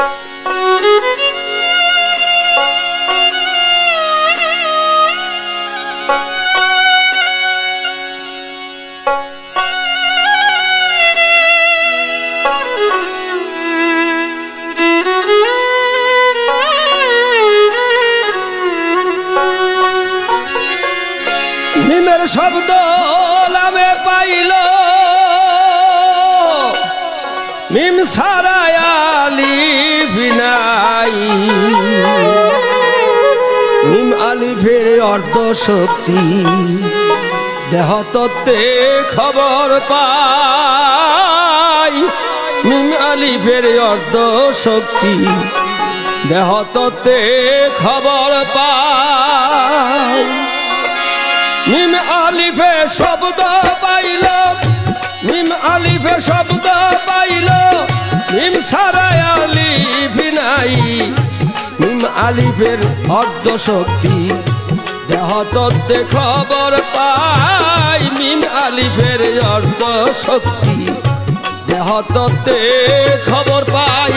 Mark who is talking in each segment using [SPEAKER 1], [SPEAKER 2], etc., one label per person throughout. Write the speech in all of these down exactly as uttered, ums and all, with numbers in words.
[SPEAKER 1] মিমের শব্দ নামে পাইল মিম সারায় আলিফ নাই। মিম আলিফের অর্ধ শক্তি দেহ তত্ত্বে খবর পাই। মিম আলিফের অর্ধ শক্তি দেহ তত্ত্বে খবর পাই। মিম আলিফে শব্দ পাইল মিম আলিফে শব্দ পাইল মিম সারায় আলিফ নাই। মিম আলিফের অর্ধ শক্তি দেহ তত্ত্বে খবর পাই। মিম আলিফের অর্ধ শক্তি দেহ তত্ত্বে খবর পাই।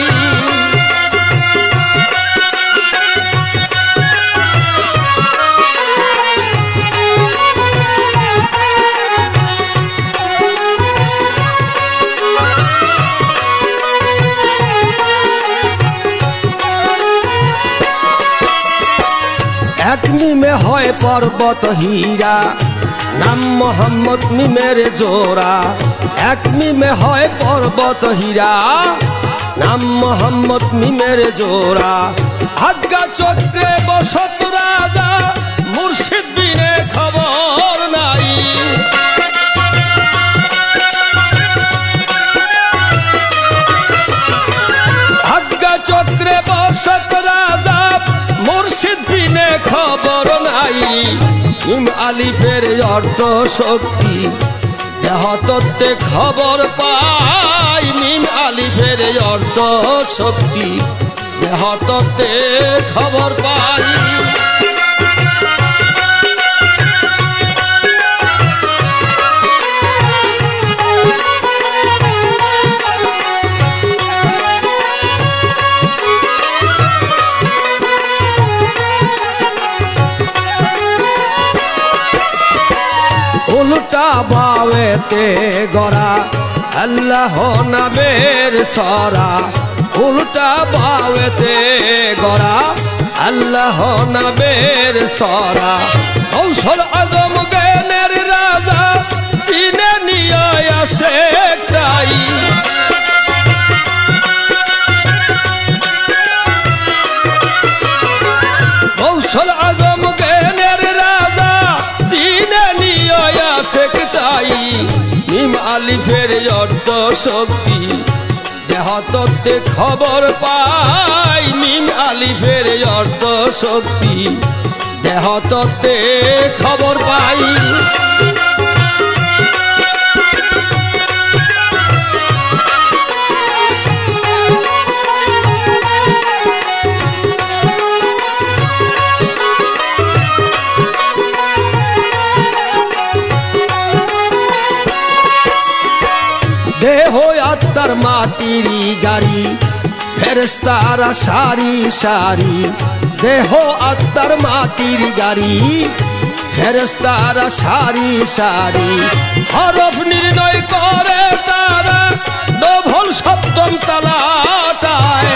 [SPEAKER 1] এক মিমে হয় পর্বত হীরা নাম মোহাম্মদ মিমের জোড়া। এক মিমে হয় পর্বত হীরা নাম মোহাম্মদ মিমের জোড়া। আজ্ঞা চক্রে বসত রাজা মুর্শিদ বিনে খবর নাই। আজ্ঞা চক্রে বসত রাজা মুর্শিদ বিনে খবর নাই। মিম আলিফের অর্ধ শক্তি দেহ তত্ত্বে খবর পাই। মিম আলিফের অর্ধ শক্তি দেহ তত্ত্বে খবর পাই। উল্টা বাওয়েতে গড়া আল্লাহ নামের সরা। উল্টা বাওয়েতে গড়া আল্লাহ নামের সরা। কৌশল আজম জ্ঞানের রাজা চিনে নিয়ে আসে তাই। কৌশল আজম জ্ঞানের রাজা চিনে নিয়ে আসে তাই। মিম আলিফের অর্ধ শক্তি দেহ তত্ত্বে খবর পাই। মিম আলিফের অর্ধ শক্তি দেহ তত্ত্বে খবর পাই। দেহ আত্মার মাটির গাড়ি ফেরেশতারা সারি সারি। দেহ আত্মার মাটির গাড়ি ফেরেশতারা সারি সারি। হরফ নির্ণয় করে তারা ডবল সপ্তম তালাটায়।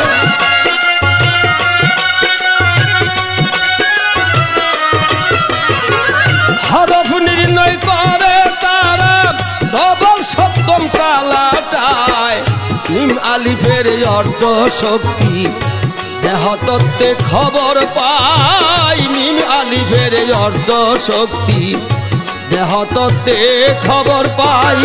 [SPEAKER 1] হরফ নির্ণয় করে তারা ডবল সপ্তম তালাটায়। মিম আলিফের অর্ধ শক্তি দেহ তত্ত্বে খবর পাই। মিম আলিফের অর্ধ শক্তি দেহ তত্ত্বে খবর পাই।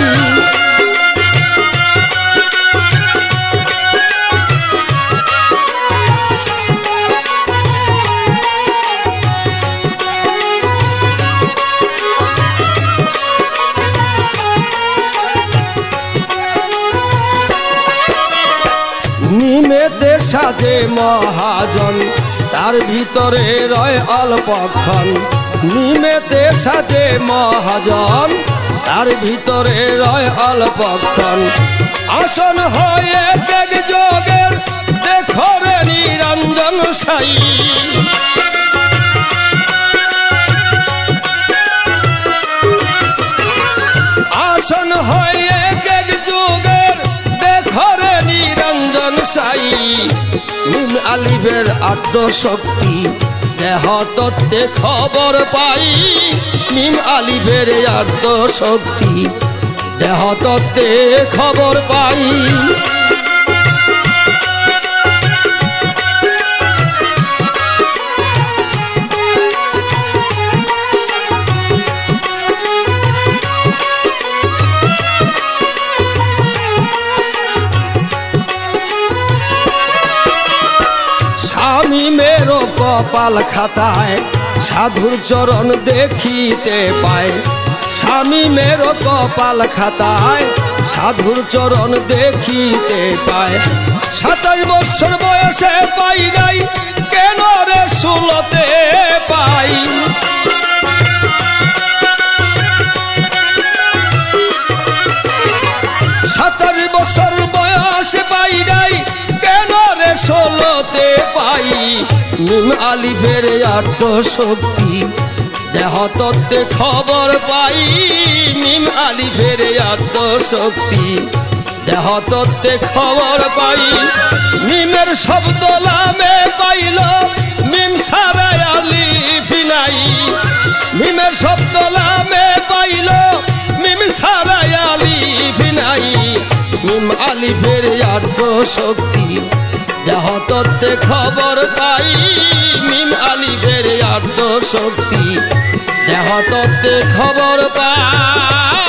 [SPEAKER 1] নিমেতে সাজে মহাজন তার ভিতরে রয় অল্পক্ষণ। নিমেতে সাজে মহাজন তার ভিতরে রয় অল্পক্ষণ। আসন হয়ে এক যোগের দেখো মিম আলিফের আদ্য শক্তি দেহ তত্ত্বে খবর পাই মিম আলিফের আদ্য শক্তি দেহ তত্ত্বে খবর পাই স্বামী মেরো কপাল খাতায় সাধুর চরণ দেখিতে পায় স্বামী মেরো কপাল খাতায় সাধুর চরণ দেখিতে পায় সাতাশ বছর বয়সে পাই নাই কেন রে ষোলোতে পাই সাতাশ বছর বয়সে পাই নাই কেন রে ষোলোতে পাই মিম আলিফের আদ্য শক্তি দেহ তত্ত্বে খবর পাই মিম আলিফের আদ্য শক্তি দেহ তত্ত্বে খবর পাই মিমের শব্দ লামে পাইল মিম সারাই আলিফ নাই মিমের শব্দ লামে পাইল মিম সারাই আলিফ নাই মিম আলিফের আদ্য শক্তি দেহ তত্ত্বে খবর পাই মিম আলিফের আদ্য শক্তি দেহ তত্ত্বে খবর পাই।